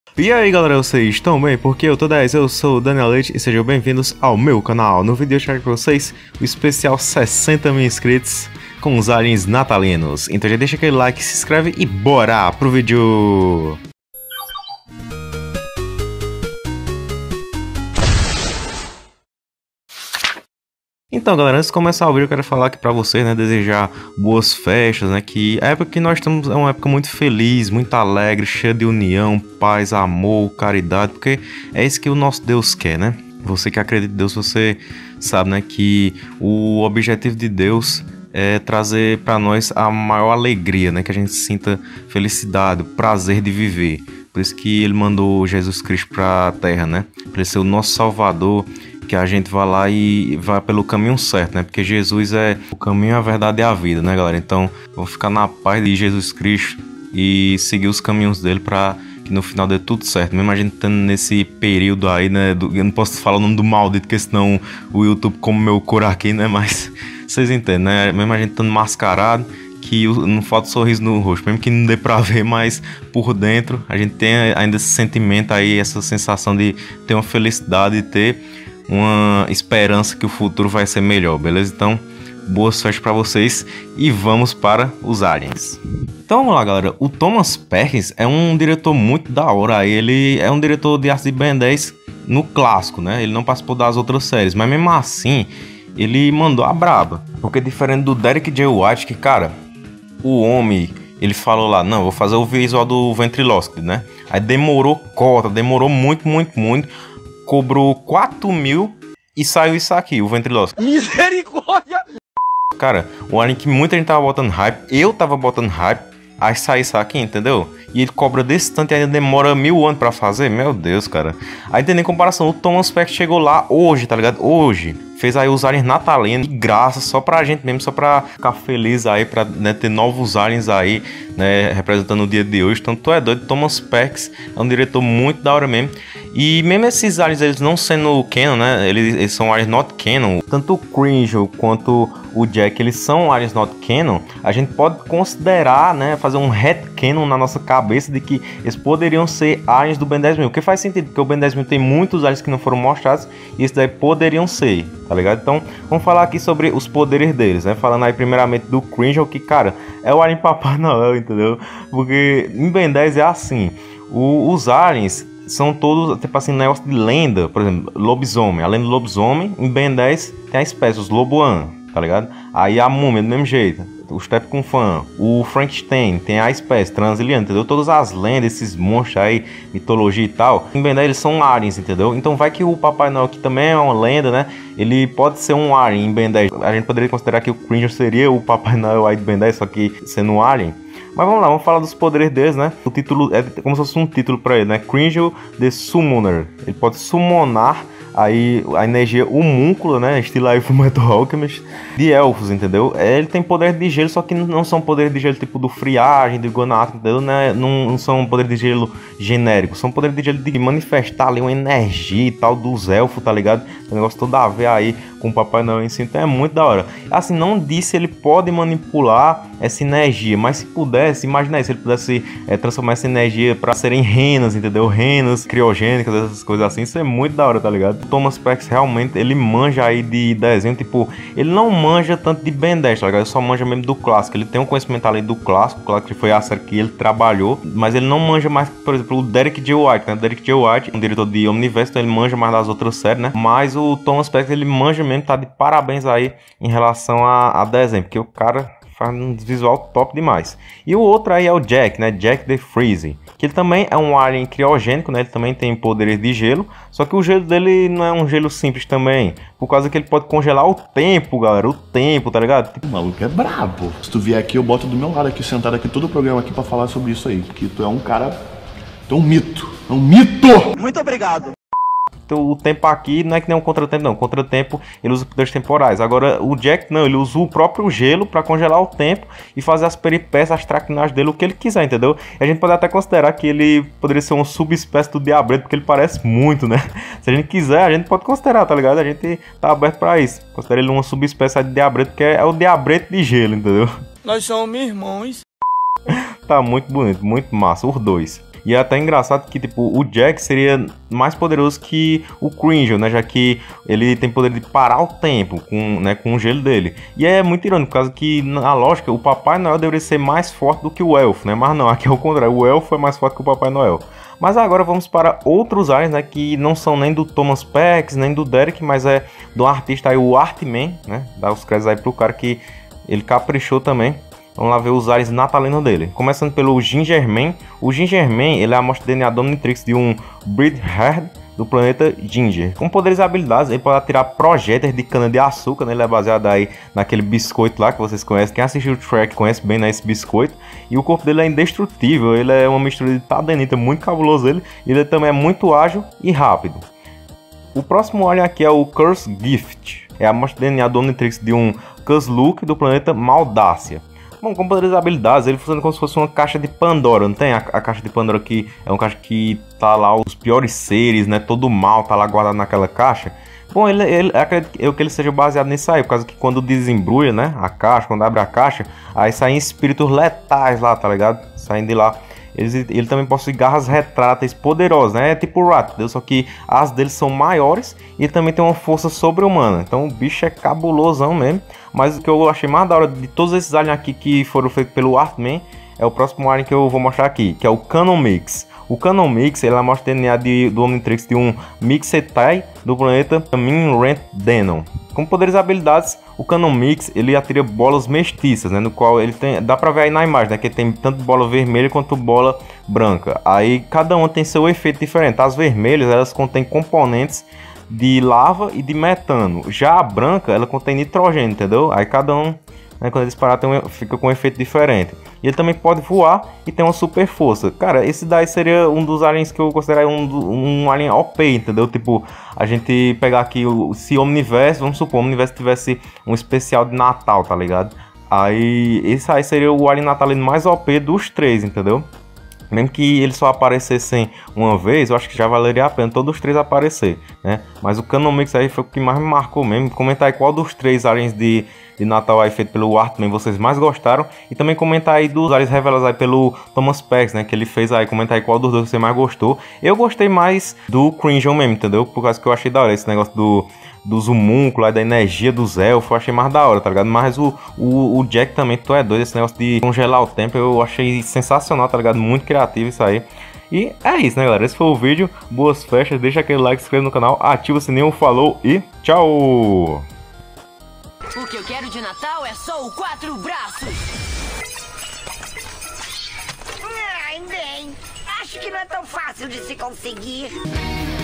E aí galera, vocês estão bem? Porque eu tô 10, eu sou o Daniel Leite e sejam bem-vindos ao meu canal. No vídeo eu trago pra vocês o especial 60 mil inscritos com os aliens natalinos. Então já deixa aquele like, se inscreve e bora pro vídeo! Então galera, antes de começar o vídeo eu quero falar aqui pra vocês, né, desejar boas festas, né, que a época que nós estamos é uma época muito feliz, muito alegre, cheia de união, paz, amor, caridade, porque é isso que o nosso Deus quer, né? Você que acredita em Deus, você sabe, né, que o objetivo de Deus é trazer pra nós a maior alegria, né, que a gente sinta felicidade, o prazer de viver. Por isso que ele mandou Jesus Cristo pra terra, né, pra ele ser o nosso Salvador, que a gente vá lá e vá pelo caminho certo, né? Porque Jesus é o caminho, a verdade e a vida, né, galera? Então, vamos ficar na paz de Jesus Cristo e seguir os caminhos dele para que no final dê tudo certo. Mesmo a gente estando nesse período aí, né? Eu não posso falar o nome do maldito, porque senão o YouTube come meu couro aqui, né? Mas vocês entendem, né? Mesmo a gente estando mascarado, que não falta sorriso no rosto, mesmo que não dê pra ver, mas por dentro a gente tem ainda esse sentimento aí, essa sensação de ter uma felicidade, de ter uma esperança que o futuro vai ser melhor, beleza? Então, boas festas pra vocês e vamos para os aliens. Então vamos lá, galera. O Thomas Perkins é um diretor muito da hora. Ele é um diretor de arte de Ben 10 no clássico, né? Ele não participou das outras séries, mas mesmo assim, ele mandou a braba. Porque diferente do Derek J. White, que, cara, o homem, ele falou lá, não, vou fazer o visual do Ventriloquist, né? Aí demorou demorou muito, cobrou 4 mil e saiu isso aqui, o Ventriloquist. Misericórdia! Cara, o anime que muita gente tava botando hype, eu tava botando hype, aí sai isso aqui, entendeu? E ele cobra desse tanto e ainda demora 1000 anos pra fazer, meu Deus, cara. Aí tem nem comparação, o Thomas Perkins chegou lá hoje, tá ligado? Hoje. Fez aí os aliens natalinos, de graça, só pra gente mesmo, só pra ficar feliz aí, pra, né, ter novos aliens aí, né, representando o dia de hoje. Então tu é doido, Thomas Perkins é um diretor muito da hora mesmo. E mesmo esses aliens, eles não sendo canon, né, eles são aliens not canon. Tanto o Kringle quanto o Jack, eles são aliens not canon. A gente pode considerar, né, fazer um headcanon na nossa cabeça de que eles poderiam ser aliens do Ben 10.000. O que faz sentido, porque o Ben 10.000 tem muitos aliens que não foram mostrados e esses daí poderiam ser, tá ligado? Então, vamos falar aqui sobre os poderes deles, né? Falando aí primeiramente do Kringle, que, cara, é o alien Papai Noel, entendeu? Porque em Ben 10 é assim, os aliens são todos, tipo assim, negócio de lenda. Por exemplo, lobisomem, além do lobisomem, em Ben 10 tem a espécie, os Loboan, tá ligado? Aí a múmia, do mesmo jeito, o Step com Fan, o Frankenstein, tem a espécie, Transiliano, entendeu? Todas as lendas, esses monstros aí, mitologia e tal, em Ben 10 eles são aliens, entendeu? Então vai que o Papai Noel, que também é uma lenda, né? Ele pode ser um alien em Ben 10. A gente poderia considerar que o Kringle seria o Papai Noel aí de Ben 10, só que sendo um alien. Mas vamos lá, vamos falar dos poderes deles, né? O título é como se fosse um título pra ele, né? Kringle the Summoner. Ele pode summonar aí a energia homúncula, né, estilo aí Fullmetal Alchemist, de elfos, entendeu? Ele tem poder de gelo, só que não são poderes de gelo tipo do Friagem, do Gonato, entendeu? Né? Não são poderes de gelo genéricos, são poderes de gelo de manifestar ali uma energia e tal dos elfos, tá ligado? O negócio todo a ver aí com o Papai Noel em si, então é muito da hora. Assim, não disse ele pode manipular essa energia, mas se pudesse, imagina aí, se ele pudesse transformar essa energia pra serem renas, entendeu? Renas criogênicas, essas coisas assim, isso é muito da hora, tá ligado? O Thomas Perkins realmente, ele manja aí de desenho, tipo, ele não manja tanto de Ben 10, tá ligado? Ele só manja mesmo do clássico, ele tem um conhecimento ali do clássico, claro que foi a série que ele trabalhou, mas ele não manja mais, por exemplo, o Derek J. White, né? O Derek J. White, um diretor de Omniverse, então ele manja mais das outras séries, né? Mas o Thomas Perkins, ele manja mesmo, tá de parabéns aí em relação a desenho, porque o cara faz um visual top demais. E o outro aí é o Jack, né? Jack the Freeze, que ele também é um alien criogênico, né? Ele também tem poderes de gelo, só que o gelo dele não é um gelo simples também, por causa que ele pode congelar o tempo, galera, o tempo, tá ligado? O maluco é brabo. Se tu vier aqui, eu boto do meu lado aqui, sentado aqui, todo o programa aqui pra falar sobre isso aí, que tu é um cara, tu é um mito, é um mito! Muito obrigado. O tempo aqui não é que nem um contratempo, não. O contratempo ele usa poderes temporais. Agora o Jack não, ele usa o próprio gelo para congelar o tempo e fazer as peripécias, as traquinagens dele, o que ele quiser, entendeu? E a gente pode até considerar que ele poderia ser uma subespécie do Diabreto, porque ele parece muito, né? Se a gente quiser, a gente pode considerar, tá ligado? A gente tá aberto para isso. Considera ele uma subespécie de Diabreto, que é o Diabreto de gelo, entendeu? Nós somos irmãos. Tá muito bonito, muito massa, os dois. E é até engraçado que, tipo, o Jack seria mais poderoso que o Kringle, né? Já que ele tem poder de parar o tempo com o gelo dele. E é muito irônico, por causa que, na lógica, o Papai Noel deveria ser mais forte do que o Elfo, né? Mas não, aqui é o contrário, o Elfo é mais forte que o Papai Noel. Mas agora vamos para outros aliens, né? Que não são nem do Thomas Peck, nem do Derek, mas é do artista aí, o Artman, né? Dá os créditos aí pro cara que ele caprichou também. Vamos lá ver os aliens natalinos dele. Começando pelo Gingerman. O Gingerman, ele é a amostra de DNA Dominatrix de um Breedhead do planeta Ginger. Com poderes e habilidades, ele pode atirar projéteis de cana de açúcar, né? Ele é baseado aí naquele biscoito lá que vocês conhecem. Quem assistiu o Shrek conhece bem, né, esse biscoito. E o corpo dele é indestrutível, ele é uma mistura de tadenita, muito cabuloso ele. E ele também é muito ágil e rápido. O próximo alien aqui é o Curse Gift. É a amostra de DNA Dominatrix de um Kuzluk do planeta Maldácia. Bom, com poderes e habilidades, ele funciona como se fosse uma caixa de Pandora, não tem? A caixa de Pandora que é uma caixa que tá lá os piores seres, né? Todo mal tá lá guardado naquela caixa. Bom, acredito que ele seja baseado nisso aí, por causa que quando desembrulha, né? A caixa, quando abre a caixa, aí saem espíritos letais lá, tá ligado? Saindo de lá. Ele também possui garras retráteis poderosas, né? É tipo o Rattlesnake, só que as deles são maiores e ele também tem uma força sobre-humana. Então o bicho é cabulosão mesmo. Mas o que eu achei mais da hora de todos esses aliens aqui que foram feitos pelo Artman é o próximo alien que eu vou mostrar aqui, que é o Canon Mix. O Canon Mix, ele mostra o DNA do Omnitrix de um Mixetai do planeta Minrent Denon. Com poderes e habilidades, o Canon Mix, ele atira bolas mestiças, né, no qual ele tem, dá pra ver aí na imagem, né, que ele tem tanto bola vermelha quanto bola branca. Aí cada uma tem seu efeito diferente. As vermelhas, elas contêm componentes de lava e de metano. Já a branca, ela contém nitrogênio, entendeu? Aí cada um, né, quando ele disparar, fica com um efeito diferente. E ele também pode voar e tem uma super força. Cara, esse daí seria um dos aliens que eu considero um alien OP, entendeu? Tipo, a gente pegar aqui, se o Omniverse, vamos supor, o Omniverse tivesse um especial de Natal, tá ligado? Aí, esse aí seria o alien natalino mais OP dos três, entendeu? Mesmo que eles só aparecessem uma vez, eu acho que já valeria a pena todos os três aparecer, né? Mas o Canon Mix aí foi o que mais me marcou mesmo. Comenta aí qual dos três aliens de Natal aí feito pelo Artman vocês mais gostaram. E também comenta aí dos aliens revelados aí pelo Thomas Peck, né? Que ele fez aí. Comenta aí qual dos dois você mais gostou. Eu gostei mais do Kringle mesmo, entendeu? Por causa que eu achei da hora esse negócio dos homúnculos, da energia dos elfos, eu achei mais da hora, tá ligado? Mas o Jack também, tu é doido, esse negócio de congelar o tempo, eu achei sensacional, tá ligado? Muito criativo isso aí. E é isso, né, galera? Esse foi o vídeo, boas festas, deixa aquele like, se inscreve no canal, ativa o sininho, falou e tchau! O que eu quero de Natal é só o 4 braços! Ai, bem, acho que não é tão fácil de se conseguir.